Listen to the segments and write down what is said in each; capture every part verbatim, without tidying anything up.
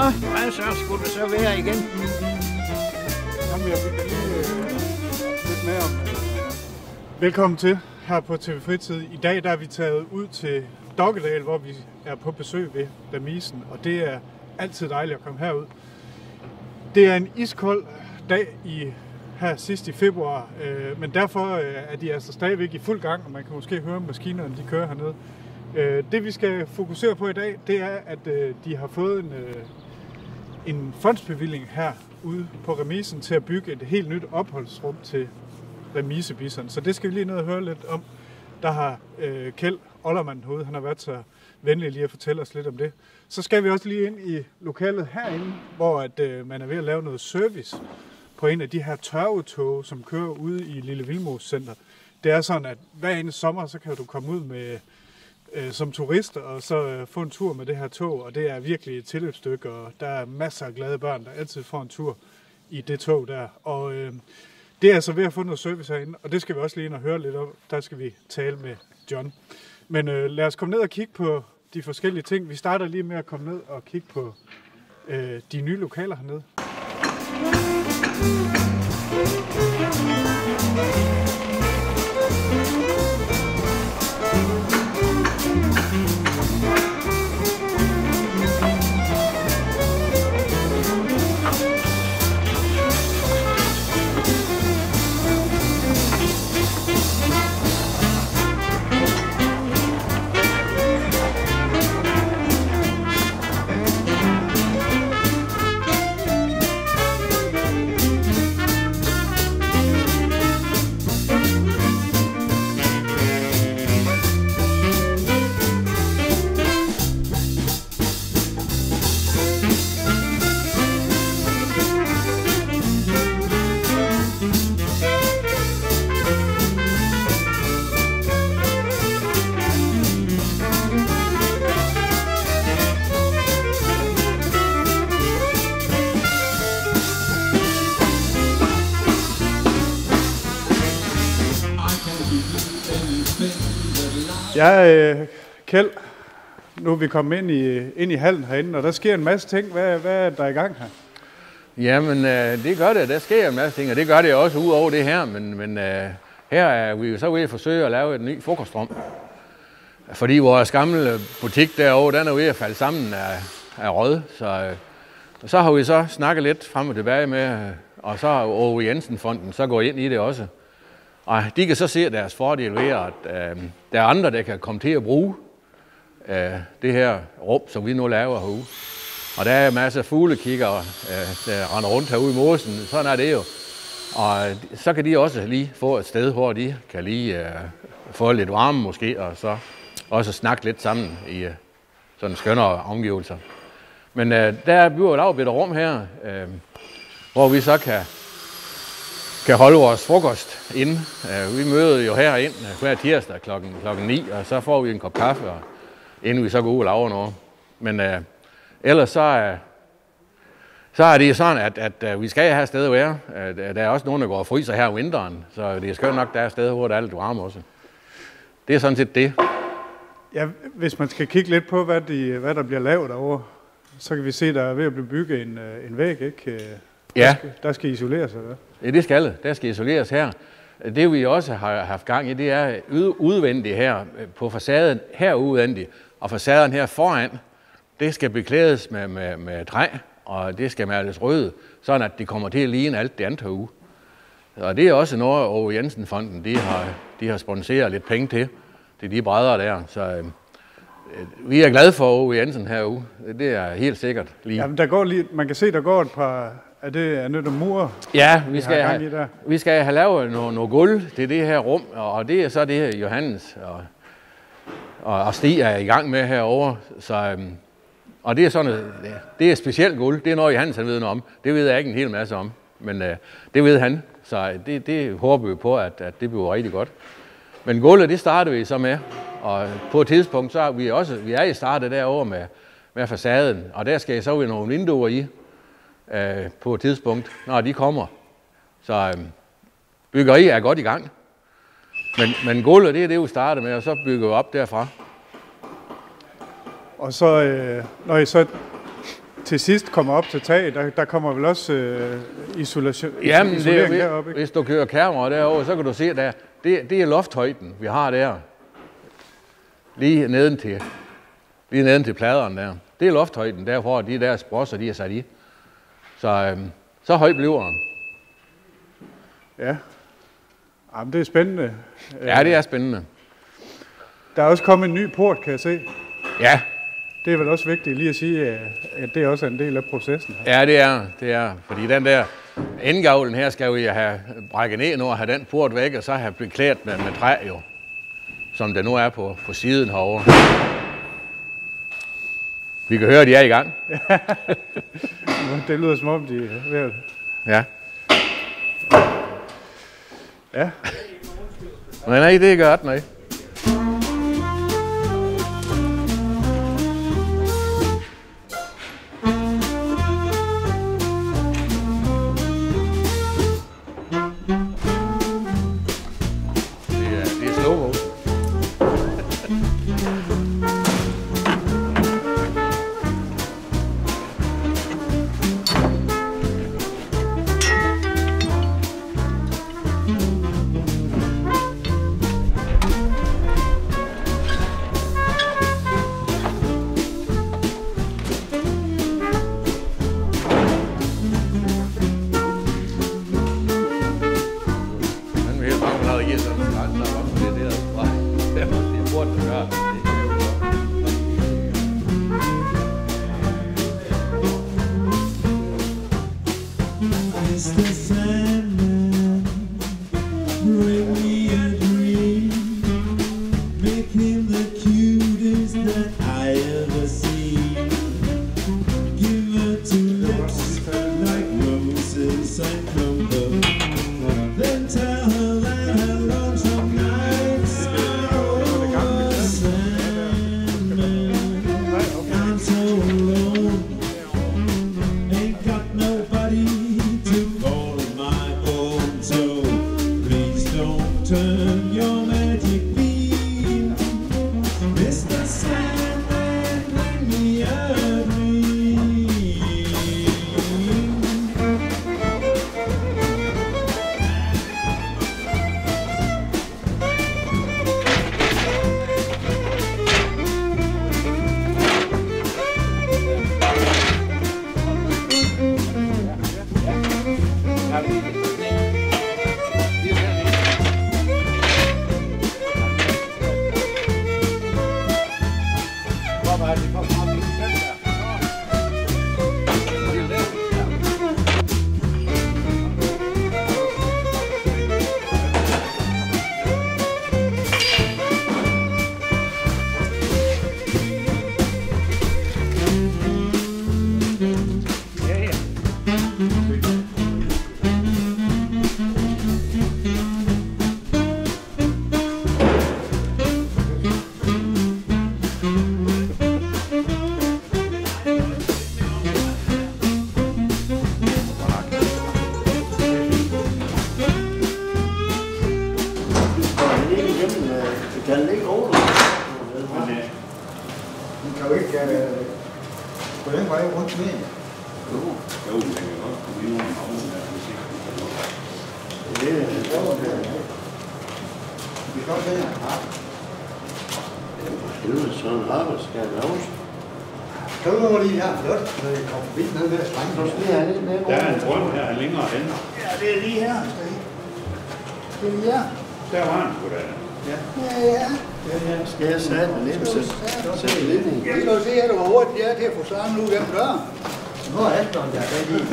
hvad så skulle det så være igen? Jamen, jeg vil lige øh, lidt mere om. Velkommen til her på T V Fritid. I dag der er vi taget ud til Dokkedal, hvor vi er på besøg ved Remisen, og det er altid dejligt at komme herud. Det er en iskold dag i her sidst i februar, øh, men derfor øh, er de altså stadigvæk i fuld gang, og man kan måske høre maskinerne, de kører hernede. Øh, det vi skal fokusere på i dag, det er, at øh, de har fået en, øh, en fondsbevilling her ude på Remisen til at bygge et helt nyt opholdsrum til remisebisserne. Så det skal vi lige ned og høre lidt om. Der har øh, Kjeld Ollermann herude, han har været så venlig lige at fortælle os lidt om det. Så skal vi også lige ind i lokalet herinde, hvor at, øh, man er ved at lave noget service på en af de her tørvetog, som kører ude i Lille Vildmose Center. Det er sådan, at hver eneste sommer, så kan du komme ud med øh, som turist og så øh, få en tur med det her tog, og det er virkelig et tilløbsstykke, og der er masser af glade børn, der altid får en tur i det tog der. Og øh, det er altså ved at få noget service herinde, og det skal vi også lige ind og høre lidt om. Der skal vi tale med John. Men øh, lad os komme ned og kigge på de forskellige ting. Vi starter lige med at komme ned og kigge på øh, de nye lokaler hernede. Ja, øh, Kjeld, nu er vi kommet ind i, ind i hallen herinde, og der sker en masse ting. Hvad, hvad er der i gang her? Jamen, øh, det gør det. Der sker en masse ting, og det gør det også ud over det her. Men, men øh, her er vi jo så ved at forsøge at lave et nyt frokostrum. Fordi vores gamle butik derovre, den er ved at falde sammen af, af råd. Så, øh, så har vi så snakket lidt frem og tilbage med, og så har Aage Jensen-fonden så gået ind i det også. Og de kan så se deres fordel ved, at øh, der er andre, der kan komme til at bruge øh, det her rum, som vi nu laver herude. Og der er masser af fuglekiggere, øh, der render rundt herude i mosen. Sådan er det jo. Og så kan de også lige få et sted, hvor de kan lige øh, få lidt varme måske, og så også snakke lidt sammen i øh, sådan skønnere omgivelser. Men øh, der bliver et afbidt rum her, øh, hvor vi så kan kan holde vores frokost inde. Vi møder jo herind hver tirsdag klokken ni, og så får vi en kop kaffe, og inden vi så går ud og laver noget. Men uh, ellers så, uh, så er det sådan, at, at uh, vi skal have et sted at være. Uh, der er også nogen, der går og fryser her om vinteren, så det er skønt nok, der er et sted, hvor der er lidt varme også. Det er sådan set det. Ja, hvis man skal kigge lidt på, hvad, de, hvad der bliver lavet derovre, så kan vi se, at der er ved at blive bygget en, en væg, ikke? Der Ja. skal, der skal isoleres, eller hvad? Ja, det skal det. Der skal isoleres her. Det vi også har haft gang i, det er udvendigt her på facaden, her udvendigt, og facaden her foran, det skal beklædes med, med, med træ, og det skal males rød, sådan at det kommer til at ligne alt det andet herude. Og det er også noget, Aage Jensen-fonden, de har, de har sponseret lidt penge til, til de brædder der. Så øh, vi er glade for Aage Jensen herude. Det er helt sikkert lige. Jamen, der går lige, man kan se, der går et par. Er det er noget mur? Ja, vi skal, have, vi skal have lavet noget, noget gulv til det her rum, og det er så det, Johannes og, og, og Stig er i gang med herovre. Så, øhm, og det er sådan noget, det er specielt gulv. Det er noget, Johannes han ved noget om. Det ved jeg ikke en hel masse om, men øh, det ved han. Så det, det håber vi på, at, at det bliver rigtig godt. Men gulvet, det starter vi så med, og på et tidspunkt, så er vi også, vi er i startet derovre med, med facaden, og der skal så være nogle vinduer i, øh, på et tidspunkt, når de kommer. Så øh, byggeri er godt i gang. Men, men gulvet, det er det, vi starter med, og så bygger vi op derfra. Og så, øh, når I så til sidst kommer op til taget, der, der kommer vel også øh, isolation, Jamen, isolering det er, deroppe, ikke? Hvis du kører kamera derovre, så kan du se, der, det, det er lofthøjden, vi har der. Lige neden til, lige neden til pladerne der. Det er lofthøjden, der hvor de der sprosser, de er sat i. Så, øhm, så højt bliver den. Ja. Jamen, det er spændende. Ja, det er spændende. Der er også kommet en ny port, kan jeg se. Ja. Det er vel også vigtigt lige at sige, at det også er en del af processen her. Ja, det er, det er. Fordi den der indgavlen her skal vi have brækket ned nu og have den port væk, og så have beklædt med, med træ jo. Som det nu er på, på siden herovre. Vi kan høre, at de er i gang. Det lyder som om, de er ved at... Ja. Ja. Nej, nej, det er godt, nej. Det er, det er slow motion. Der er en grund her længere hen. Ja, det er lige her. Det er lige her. Der var han sgu da. Ja, ja. Ja, skal jeg sætte mig lidt, så sætte lidt ind. Jeg skal jo se, at du var hurtigt der til at få slangen ud gennem døren. Nå, Aston, der er lige.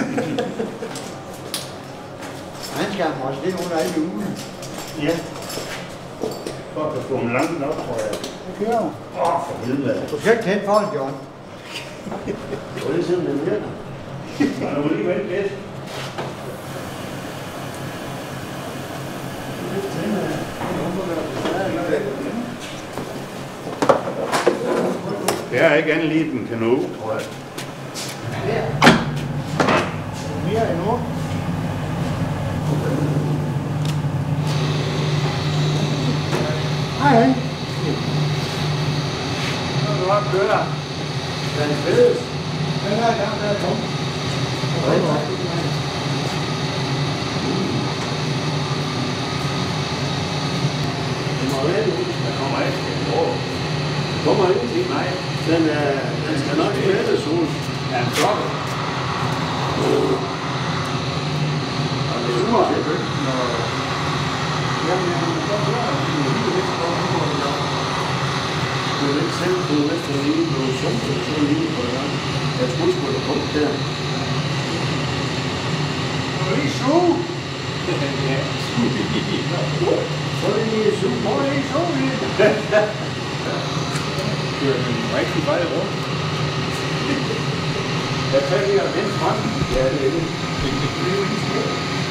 Han skal også det under alle ugen. Ja. For at få en langt op, tror jeg. Det kører jo. Åh, for helvede. Du skal ikke tænde foran, John. Og det er simpelthen virker. Han er jo lige vel bedst. Det er ikke andet lige den kano, tror jeg. Ja. Mere endnu. Hej, hej. Så er du op, kører. Den fælles. Den her gang, der er tom. Der kommer ikke. Der kommer ingenting. Nej. Den, er, den skal nok spilles ud. Ja, en klokke. Og det er super til bøkken. Jamen, jamen, så hører jeg, at det er lidt for at du er ikke selv på efter lige på sumpet, så lige på det. Jeg skulle sgu da punkt der. Du er lige suge. Ja, så er det lige suge. Hvor er lige suge i? Det er en rigtig vej rundt. Jeg tager lige den frem. Ja, det er det. Det er jo ikke skært.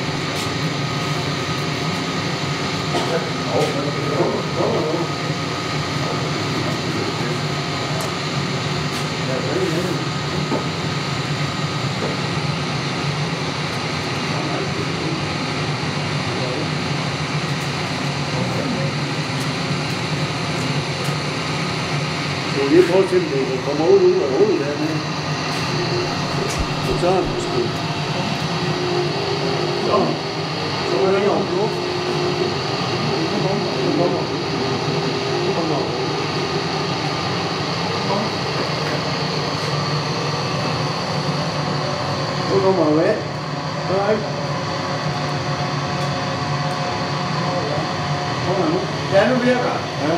Du lige prøve til, at du kommer ud ud af hovedet dernede. Så tager den måske. Så. Så er det om luft. Nu kommer. Nu kommer. Nu kommer. Nu kommer du af. Nej. Kommer nu. Ja, nu virker. Ja.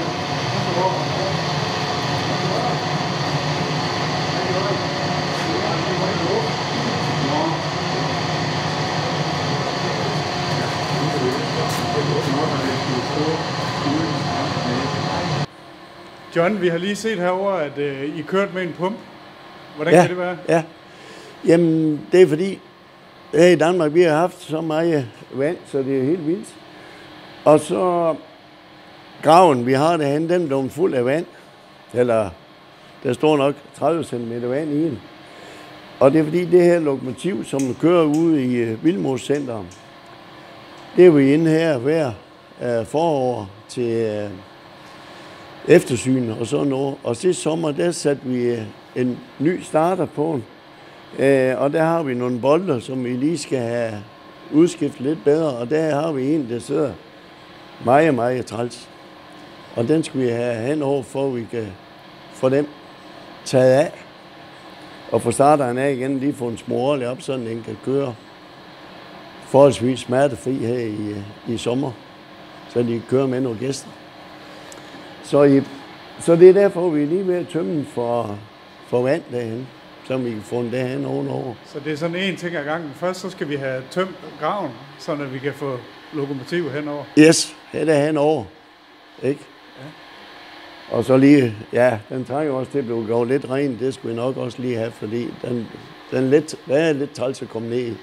John, vi har lige set herover, at øh, I kørte med en pump. Hvordan Ja, kan det være? ja. Jamen, det er fordi, her i Danmark, vi har haft så meget vand, så det er helt vildt. Og så graven, vi har derhen, den blev fuld af vand. Eller, der står nok tredive centimeter vand i den. Og det er fordi, det her lokomotiv, som kører ude i uh, Vildmoscenteret, det er vi inde her hver uh, forår til uh, eftersyn og sådan noget. Og sidste sommer, der satte vi uh, en ny starter på den. Uh, og der har vi nogle bolter, som vi lige skal have udskiftet lidt bedre. Og der har vi en, der sidder meget, meget træls. Og den skal vi have henover, for at vi kan få dem taget af. Og få starteren af igen, lige få en smorlig op, så den kan køre forholdsvis smertefri her i, i sommer. Så de kan køre med nogle gæster. Så, i, så det er derfor, vi er lige ved at tømme for, for vand derhen, så vi kan få den derhen ovenover. Så det er sådan en ting ad gangen. Først så skal vi have tømt graven, så at vi kan få lokomotivet henover. Yes, her er henover. Ikke? Ja. Og så lige, ja, den trænger også til at blive gjort lidt ren. Det skal vi nok også lige have, fordi den, den, lidt, den er lidt træls at komme ned i.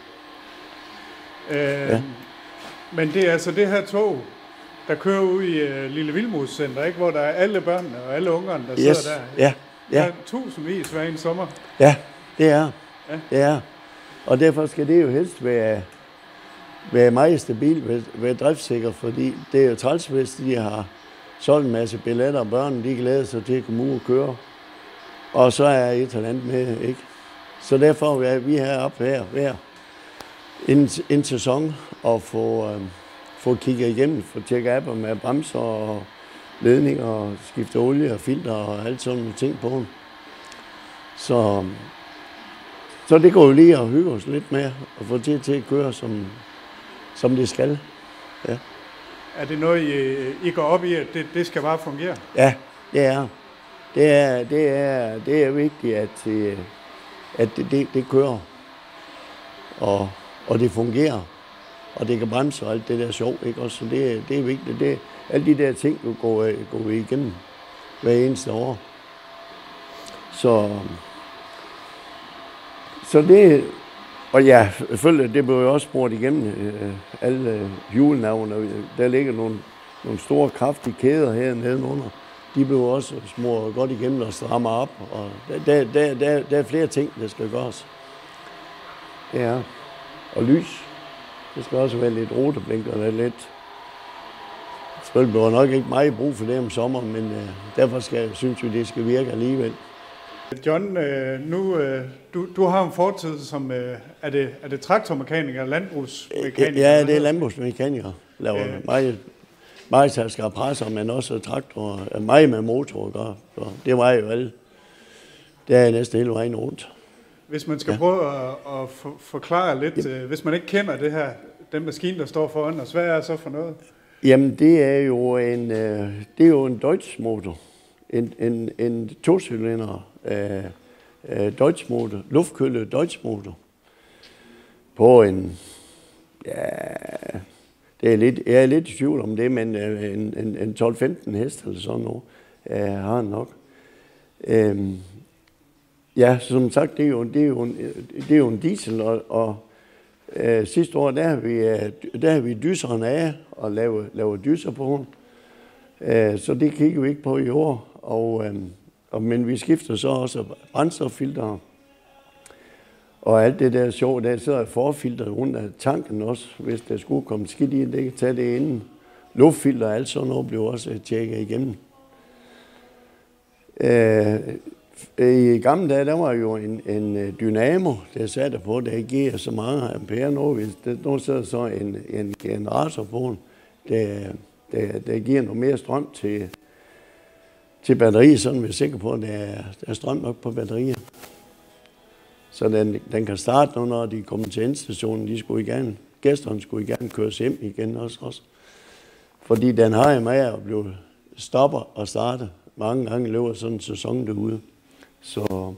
Øh, Ja. Men det er altså det her tog, der kører ud i uh, Lille Vildmoscenter, ikke? Hvor der er alle børnene og alle ungerne, der Yes, sidder der. ja, Der ja, er tusindvis hver en sommer. ja, det er. Ja. Det er. Og derfor skal det jo helst være, være meget stabilt, være, være driftssikker, fordi det er jo træls, hvis de har solgt en masse billetter, og børnene de glæder sig til at komme ud og køre. Og så er et eller andet med, ikke? Så derfor er vi heroppe her hver en, en sæson og få, øh, få kigget igennem, få tjekket af med bremser og ledninger og skifte olie og filter og alt sådan nogle ting på den. Så, så det går jo lige at hygge os lidt med og få det til at køre, som, som det skal. Ja. Er det noget, I, I går op i, at det, det skal bare fungere? Ja, det er. Det er, det er, det er vigtigt, at, øh, at det, det, det kører, og, og det fungerer, og det kan bremse og alt det der sjov, ikke? Også, så det, det er vigtigt. Det, alle de der ting, du går, går igennem hver eneste år. Så, så det, og ja, selvfølgelig, det blev jo også spurgt igennem øh, alle hjulnavne. Der ligger nogle, nogle store, kraftige kæder hernede under. De blev også smurt godt igennem og strammer op. Og der, der, der, der er flere ting, der skal gøres. Ja, og lys. Det skal også være lidt roteblink og lidt. Selvfølgelig bliver nok ikke meget brug for det om sommeren, men øh, derfor skal, synes vi, det skal virke alligevel. John, øh, nu, øh, du, du har en fortid som, øh, er, det, er det traktormekaniker eller landbrugsmekaniker? Ja, det er landbrugsmekaniker. Laver Øh. meget, meget tasker og presser, men også traktorer. Meget med motor at gøre. Så det var jo alle. Det er næsten hele vejen rundt. Hvis man skal Ja. prøve at, at for, forklare lidt, øh, hvis man ikke kender det her, den maskine, der står foran os, hvad er det så for noget? Jamen, det er jo en, øh, det er jo en Deutsch motor. En, en, en tocylinder øh, øh, Deutsch motor, luftkølet Deutsch motor. På en, ja, det er lidt, jeg er lidt i tvivl om det, men øh, en, en, en tolv femten hest eller sådan noget, øh, har han nok. Øh, ja, som sagt, det er jo, det er jo, en, det er jo en diesel, og, og øh, sidste år, der har vi, øh, der har vi dyseren af og lavet, lavet dyser på den. Øh, så det kigger vi ikke på i år. Og, øh, og, men vi skifter så også brændstoffilter. Og alt det der sjov, der sidder forfilter rundt af tanken også, hvis der skulle komme skidt i, det kan tage det inden. Luftfilter og alt sådan noget bliver også tjekket igennem. Øh, I gamle dage, der var jo en, en dynamo, der satte på, der giver så mange ampere. Nu, nu sidder så en, en generator på den, der, der, der giver noget mere strøm til, til batteriet, så vi er sikre på, at der er, der er strøm nok på batteriet. Så den, den kan starte nu, når de kommer til endstationen. De skulle gerne, gæsterne skulle gerne køres hjem igen også. også. Fordi den har jo med at blive stopper og starte. Mange gange løber sådan en sæson derude. Så.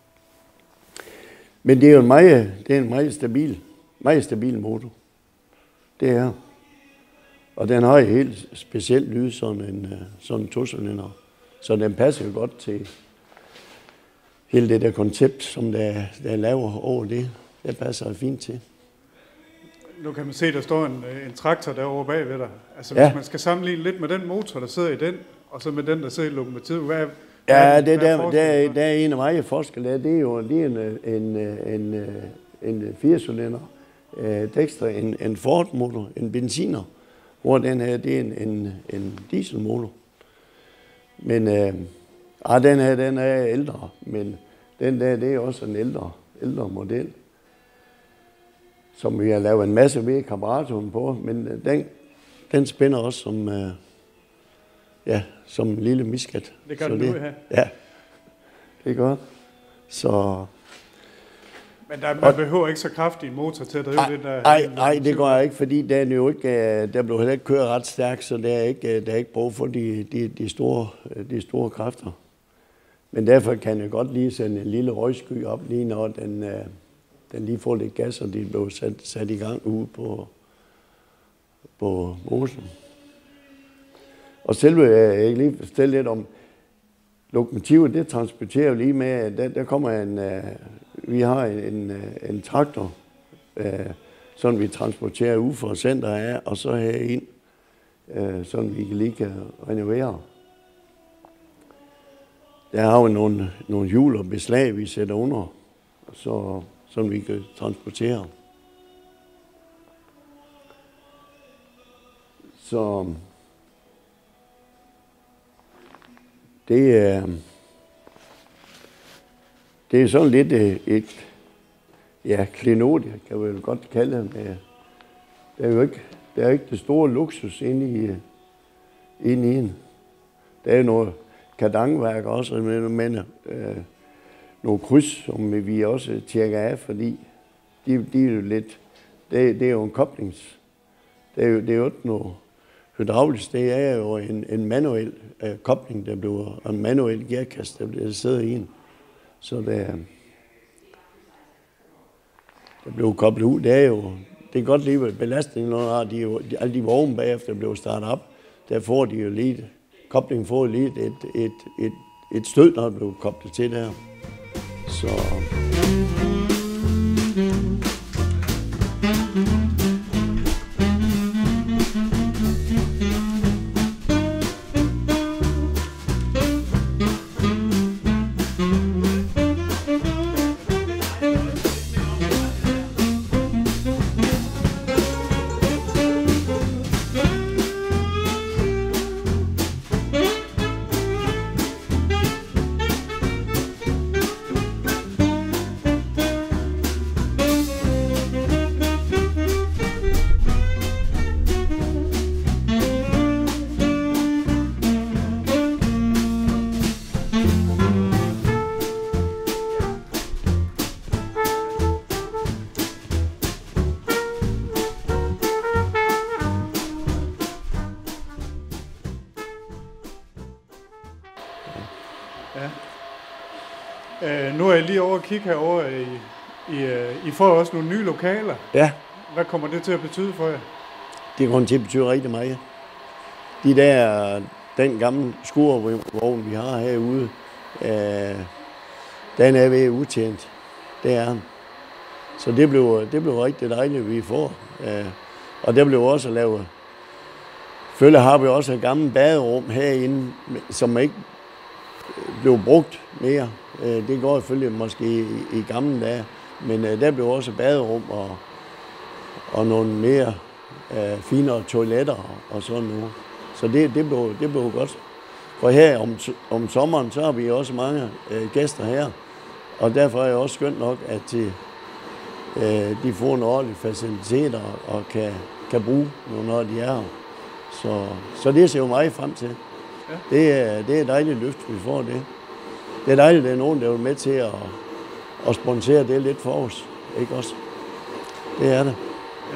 Men det er jo en meget, det er en meget stabil, meget stabil motor. Det er. Og den har et helt specielt lyd, sådan en, sådan en tocylinder. Så den passer jo godt til hele det der koncept, som der, der laver over det. Det passer fint til. Nu kan man se, der står en, en traktor derovre bagved dig. Altså Ja. hvis man skal sammenligne lidt med den motor, der sidder i den, og så med den, der sidder i lokomotivet, hvad, Ja, hvad, det hvad der, forskellen der, der er en af mange forskelle. Det er jo det er en, en, en, en firecylinder øh, Dexter, en, en Ford-motor, en benziner, hvor den her, det er en, en, en dieselmotor. Men øh, ah, den her, den er ældre, men den der, det er også en ældre, ældre model, som vi har lavet en masse ved karburatoren på, men den, den spænder også som, øh, ja, som en lille miskat. Det gør Så den nu her. Ja, det er godt. Så Men der, man behøver ikke så kraftig en motor til at drive det der. Nej, nej, det går jeg ikke, fordi der er jo ikke, der blev heller ikke kørt ret stærkt, så der er ikke, der er ikke brug for de, de, de, store, de store kræfter. Men derfor kan jeg godt lige sende en lille røgsky op, lige når den, den lige får lidt gas, og de blev sat, sat i gang ude på, på mosen. Og selve, jeg kan lige fortælle lidt om, lokomotivet, det transporterer lige med, der, der kommer en, uh, vi har en, en, en traktor, uh, sådan vi transporterer ud fra center af, og så herind, uh, sådan vi lige kan renovere. Der har vi nogle, nogle hjul og beslag, vi sætter under, så sådan vi kan transportere. Så det er, det er sådan lidt et, ja, klenodie, kan vi vel godt kalde det. Der er jo ikke, der er ikke det store luksus inde i, inde i en. Der er jo noget kardangværk også, men, men øh, nogle kryds, som vi også tjekker af, fordi de, de er jo lidt, det, det er jo en koblings, det er jo, det er jo ikke noget hydraulisk, det er jo en, en manuel øh, kobling, der bliver, en manuel gearkasse, der bliver sidder i en. Så det, der bliver koblet ud, det er jo, det er godt lige ved belastning, når de, jo, de, alle de vogne bagefter bliver startet op, der får de jo lige, koblingen får lige et, et, et, et, et stød, når det bliver koblet til der. Så Øh, nu er jeg lige over at kigge herovre. I, I, I får også nogle nye lokaler. Ja, Hvad kommer det til at betyde for jer? det kommer til at betyde rigtig meget. De der, den gamle skurvogn, vi har herude, øh, den er ved udtjent. Det er den. Så det blev, det blev rigtig dejligt, vi får. Øh, og der blev også lavet. Følge har vi også et gammelt baderum herinde, som ikke blev brugt mere. Øh, det går selvfølgelig måske i, i gamle dage, men øh, der blev også baderum og, og nogle mere øh, finere toiletter og sådan noget. Så det, det, blev, det blev godt. For her om, om sommeren, så har vi også mange øh, gæster her, og derfor er det også skønt nok, at de, øh, de får nogle ordentlige faciliteter og kan, kan bruge nogle, når de er her. Så, så det ser jo meget frem til. Ja. Det, er, det er et dejligt løft, vi får det. Det er dejligt, at der er nogen, der er med til at, at sponsere det lidt for os. Ikke også? Det er det. Ja.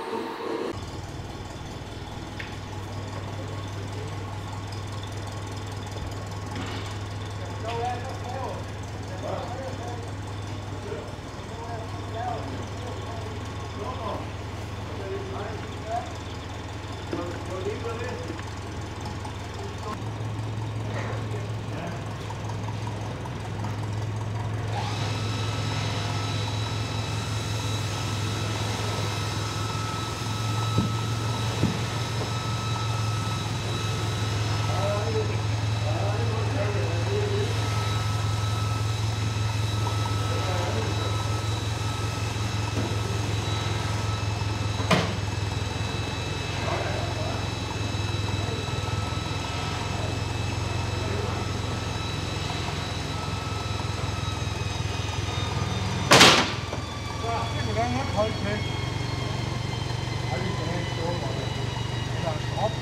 Hold kæft. Ej, vi skal have en stor måde. Eller en drop.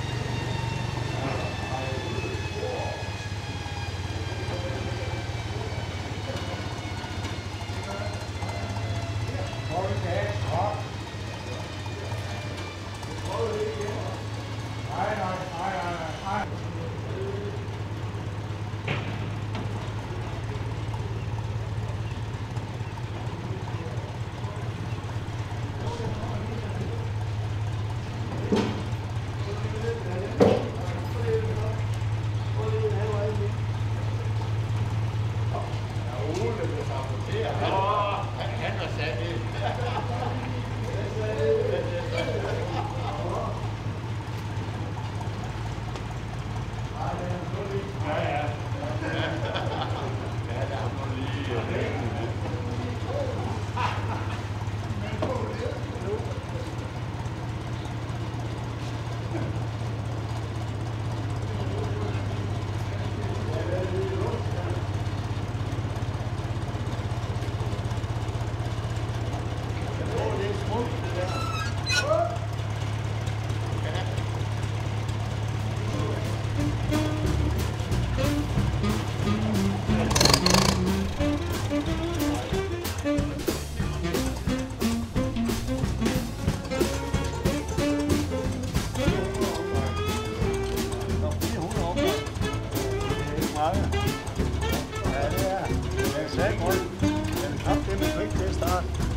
Hold kæft, drop. Nej, nej, nej, nej, nej. Ja, det er. Jeg sagde godt. Den er knap det med pligt til at starte.